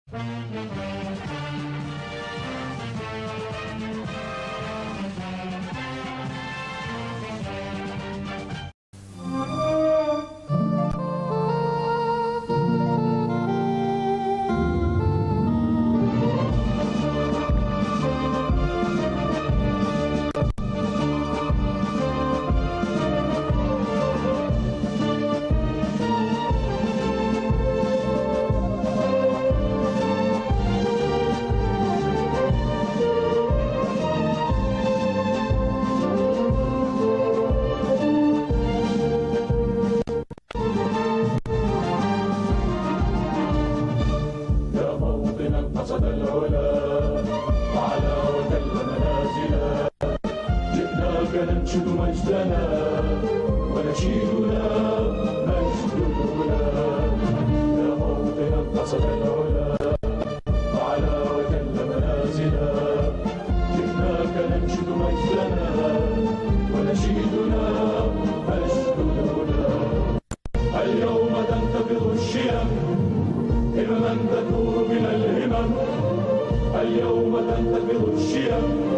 ننشد مجدنا ونشيدنا مجدنا يا موطن قصد العلا وعلى وجل منازلا جئناك ننشد مجدنا ونشيدنا مجدنا اليوم تنتفض الشيم همما تدور من الهمم اليوم تنتفض الشيم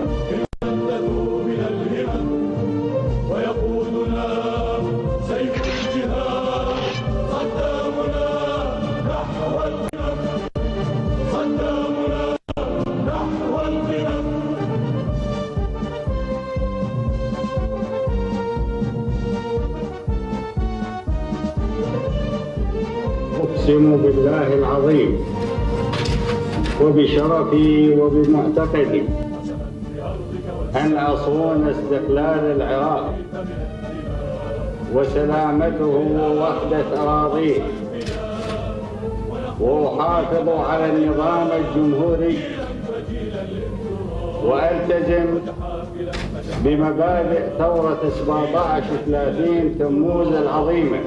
أقسم بالله العظيم وبشرفي وبمعتقدي أن أصون استقلال العراق وسلامته ووحدة أراضيه وأحافظ على النظام الجمهوري وألتزم بمبادئ ثورة 17/30 تموز العظيمة.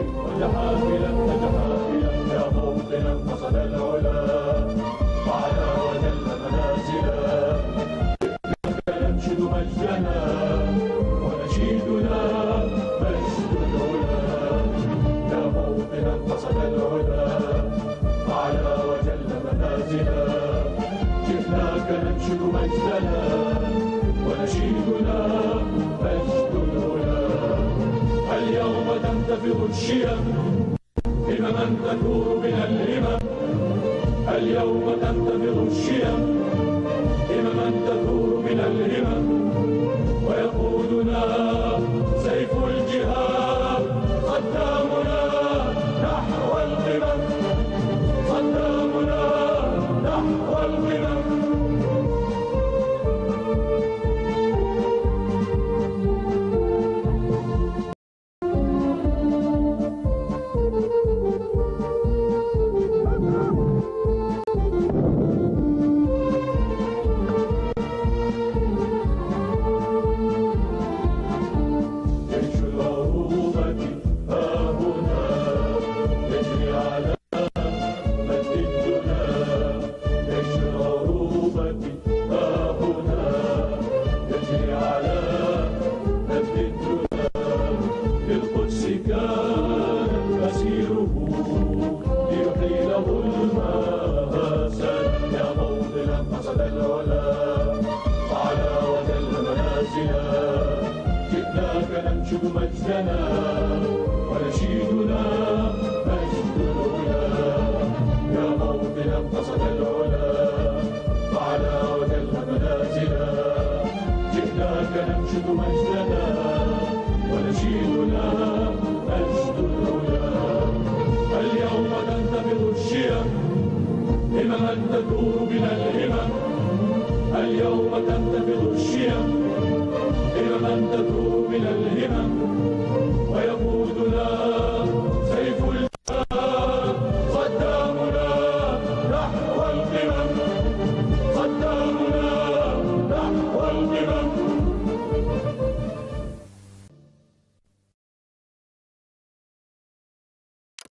قصد العلا وعلى وجل منازلا ننشد مجدنا ونشيدنا مجد العلا يا موطنا قصد العلا وعلى وجل منازلا جئناك ننشد مجدنا ونشيدنا مجد العلا اليوم تنتفض الشيم همما تدور بنا الهمم اليوم تنتفض الشيم همما تدور بنا الهمم ويقودنا سيف الجهاد قدامنا نحو القمم قدامنا نحو القمم ننشد مجدنا ونشيدنا مجد العلا يا موطنا قصد العلا وعلى وجل منازلا جئناك ننشد مجدنا ونشيدنا مجد العلا اليوم تنتفض الشيم همما تدور بنا الهمم اليوم تنتفض الشيم همما تدور من الهمم